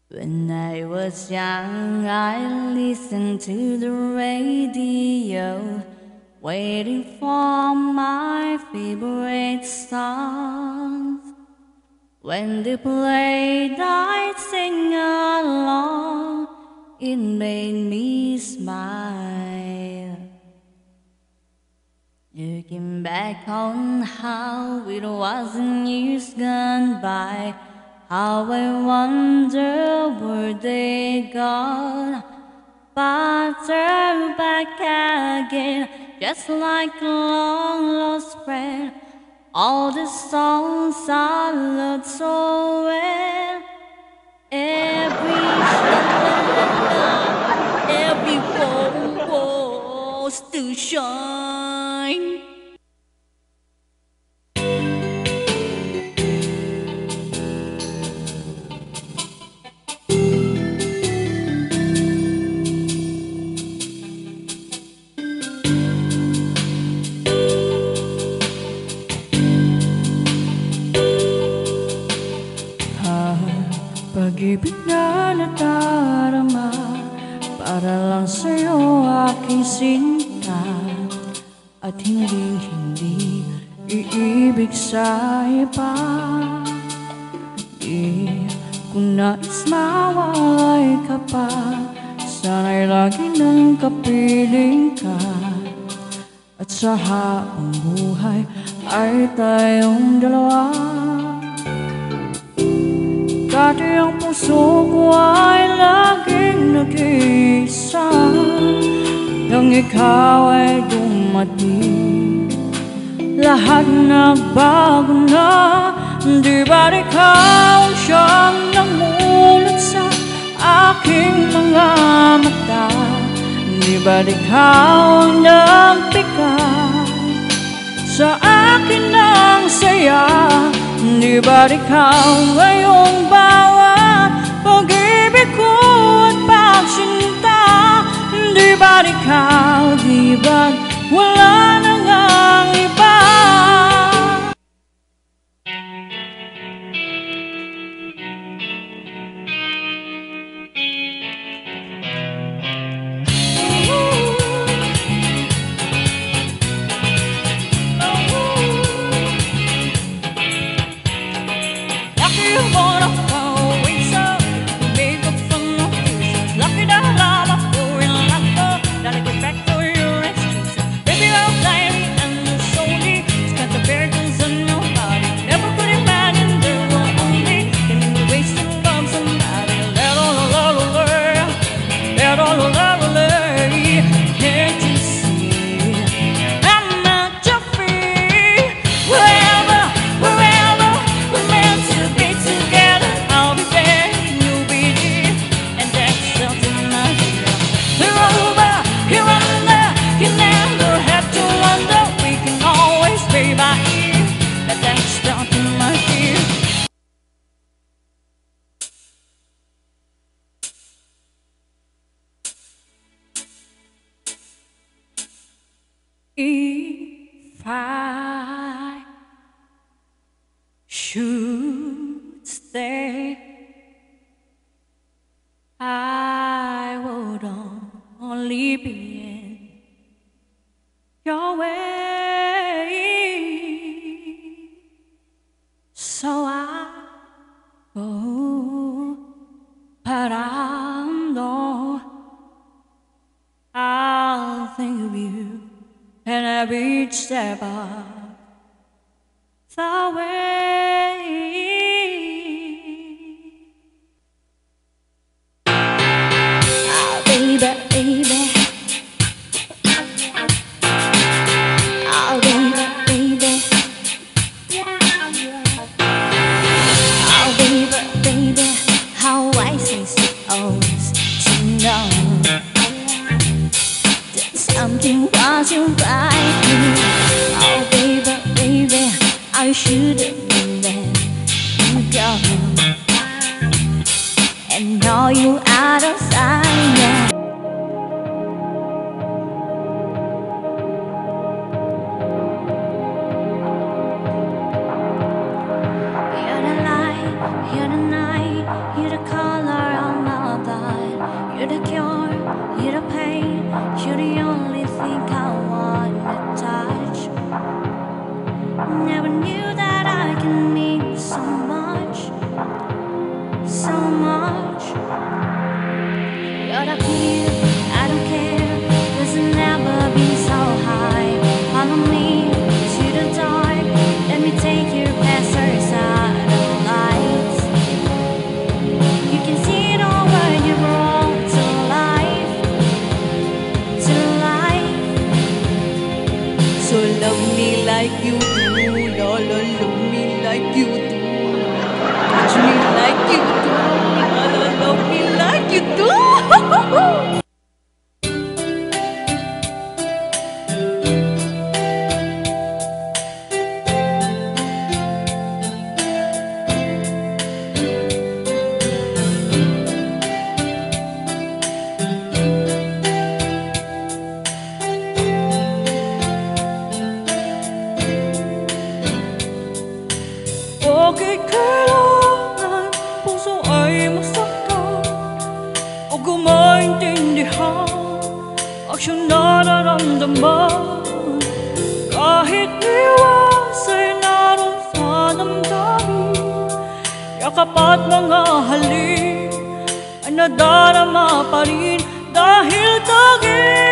When I was young, I listened to the radio, waiting for my favorite songs. When they played, I'd sing along. It made me smile. Looking back on how it was in years gone by, how I wonder where they gone. But they're back again, just like a long lost friend. All the songs I loved so well, every sha-la-la-la, every was to shine. Pag-ibig na nadarama, para lang sa'yo aking sinta. At hindi iibig sa iba. Di ko nais mawalay ka pa, sana'y lagi nang kapiling ka. At sa habang buhay ay tayong dalawa. Dati ang puso ko ay laging nag-iisa, nang ikaw ay dumating, lahat nagbago na. Di ba't ikaw siyang namulat sa aking mga mata? Di ba't ikaw ang nagbigay sa akin ng saya? Di ba't ikaw ngayong bawat pag-ibig ko at pagsinta? Di ba't ikaw, di ba't wala nang ang iba? If I should stay, I would only be in your way. So I go, but I know I'll think of you and every step of the way. Oh, baby, baby. Oh, baby, baby. Oh, baby, baby. How I say so to know something wasn't right here. Oh, baby, baby, I should have let you go. And now you're out of sight now. You're the light, you're the night, you're the color yakap at mga halik ay nadarama pa rin dahil tagin.